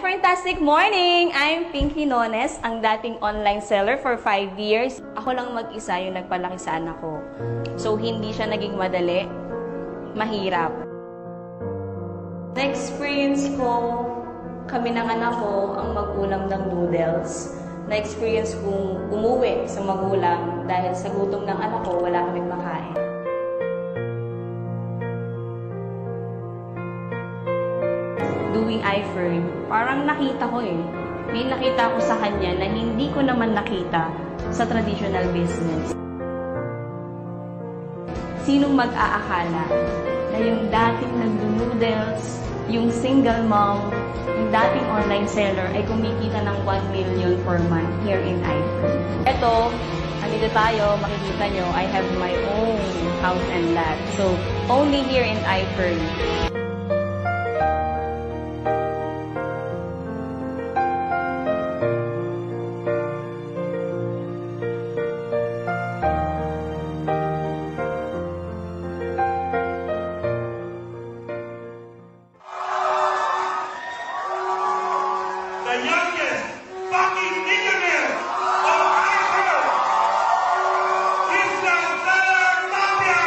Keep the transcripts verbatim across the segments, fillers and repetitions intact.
fantastic morning! I'm Pinky Nones, ang dating online seller for five years. Ako lang mag-isa yung nagpalaki sa anak ko. So, hindi siya naging madali, mahirap. Na-experience ko, kami ng anak ko ang mag-ulam ng noodles. Na-experience kong umuwi sa magulang dahil sa gutom ng anak ko, wala kaming makain. Doing iFern, parang nakita ko eh. May nakita ko sa kanya na hindi ko naman nakita sa traditional business. Sinong mag-aakala na yung dating nag-noodles, yung single mom, yung dating online seller ay kumikita ng one million per month here in iFern. Ito, andito tayo, makikita nyo, I have my own house and lot. So, only here in iFern. The youngest fucking millionaire of iFern is the Seller Mafia!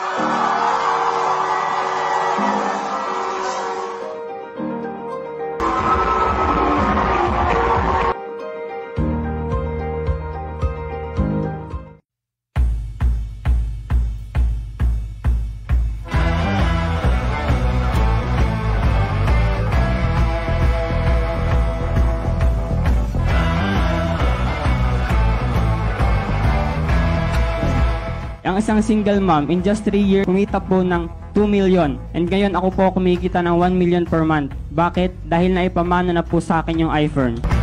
Ang isang single mom, in just three years, kumita po ng two million. And ngayon ako po kumikita ng one million per month. Bakit? Dahil naipamana na po sa akin yung iFern.